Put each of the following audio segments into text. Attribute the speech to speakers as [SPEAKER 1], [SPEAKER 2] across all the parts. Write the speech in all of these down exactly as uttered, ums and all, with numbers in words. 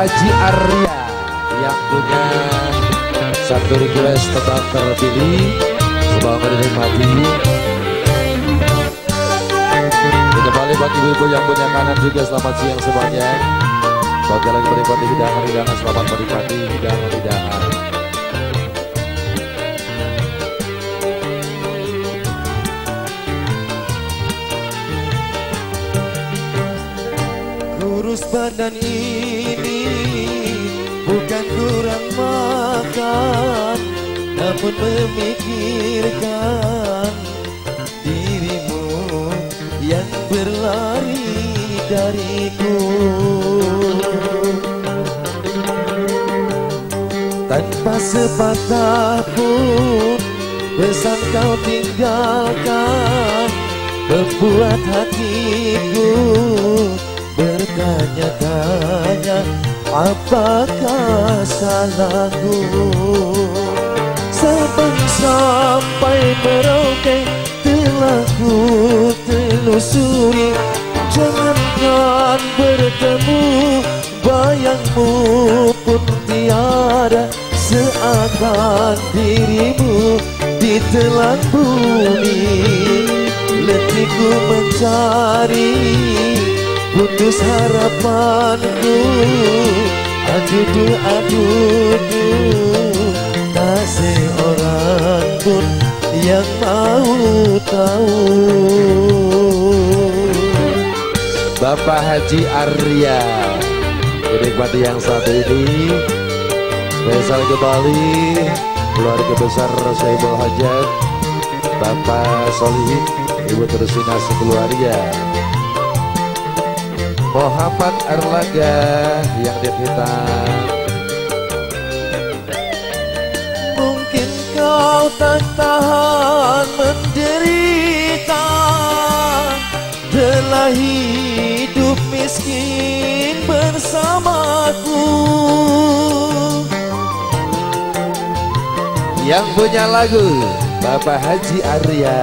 [SPEAKER 1] Haji Arya yang punya satu request tebang terpilih, semoga dinikmati. Kembali buat ibu-ibu yang punya kanan juga, selamat siang semuanya. Bagi lagi menikmati hidangan-hidangan, selamat menikmati hidangan-hidangan.
[SPEAKER 2] Kurus badan ini bukan kurang makan, namun memikirkan dirimu yang berlari dariku. Tanpa sepatah pun pesan kau tinggalkan, membuat hatiku bertanya-tanya, apakah salahku? Sampai Merauke telah ku telusuri, jangankan bertemu, bayangmu pun tiada, seakan dirimu ditelan bumi. Letihku mencari, putus harapanku, aduh aduh, tak seorang pun yang mau tahu.
[SPEAKER 1] Bapak Haji Arya, menikmati yang satu ini. Spesial kembali keluarga besar Saibul Hajat, Bapak Solihin, Ibu Tersina sekeluarga. Muhammad Erlaga yang di hitam.
[SPEAKER 2] Mungkin kau tak tahan menderita, telah hidup miskin bersamaku.
[SPEAKER 1] Yang punya lagu Bapak Haji Arya.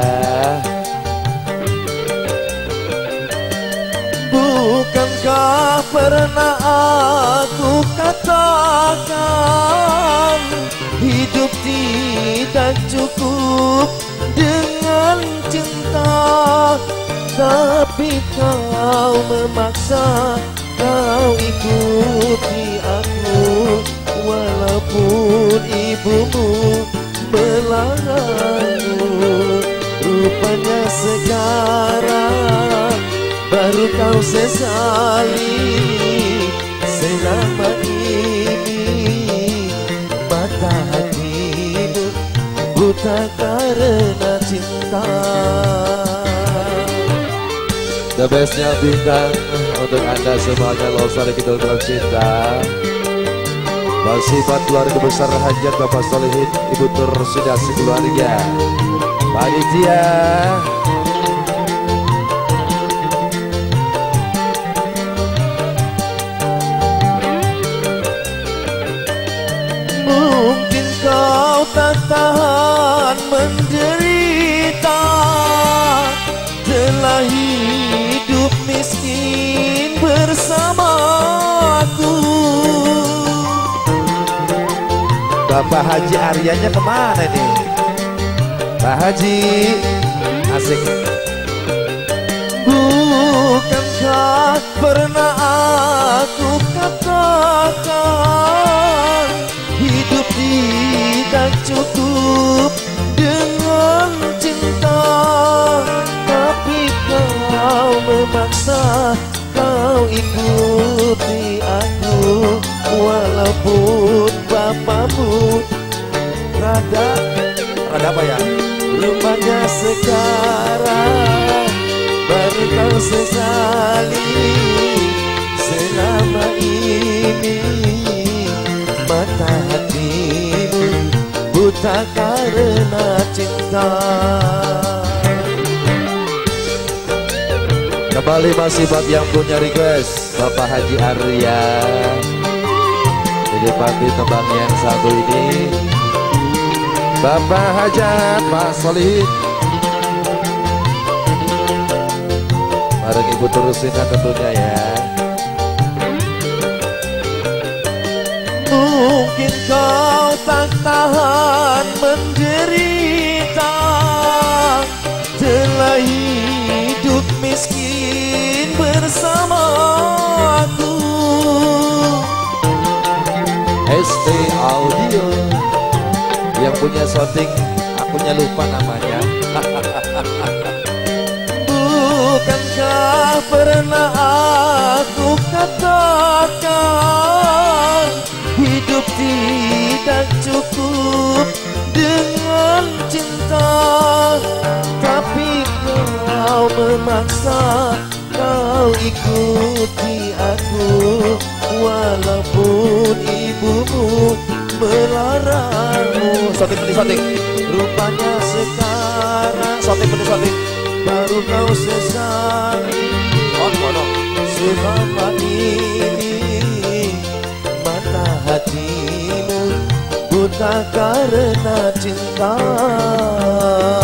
[SPEAKER 2] Bukankah pernah aku katakan, hidup tidak cukup dengan cinta, tapi kau memaksa, kau ikuti aku, walaupun ibumu melarangmu. Rupanya sekarang baru kau sesali, selama ini mata hatimu buta karena cinta.
[SPEAKER 1] The bestnya bintang untuk anda semuanya, Losari Kidul tercinta. Masih buat keluarga besar Hajat, Bapak Solihin, Ibu Tersina sekeluarga. Panitia
[SPEAKER 2] mungkin kau tak tahan menderita, telah hidup miskin bersamaku.
[SPEAKER 1] Bapak Haji Aryanya kemana nih? Pak Haji asik.
[SPEAKER 2] Bukankah pernah aku katakan, hidup tidak cukup dengan cinta, tapi kau memaksa, kau ikuti aku, walaupun bapamu rada
[SPEAKER 1] Ada apa ya?
[SPEAKER 2] rupanya sekarang baru kau sesali, selama ini mata hatimu buta karena cinta.
[SPEAKER 1] Kembali masih buat yang punya request, Bapak Haji Arya. Jadi pati tembang yang satu ini, Bapak Hajat, Pak Solihin, bareng Ibu Tersina tentunya ya.
[SPEAKER 2] Mungkin kau tak tahan menderita, telah hidup miskin bersamaku.
[SPEAKER 1] S T Audio yang punya shooting, akunya lupa namanya.
[SPEAKER 2] Bukankah pernah aku katakan hidup tidak cukup dengan cinta, tapi kau memaksa, kau ikuti aku, walaupun ibumu melarangmu.
[SPEAKER 1] Shooting, penuh shooting.
[SPEAKER 2] Rupanya sekarang
[SPEAKER 1] Shooting, penuh shooting.
[SPEAKER 2] baru kau sesali.
[SPEAKER 1] On, on, on.
[SPEAKER 2] Selama ini mata hatimu buta karena cinta.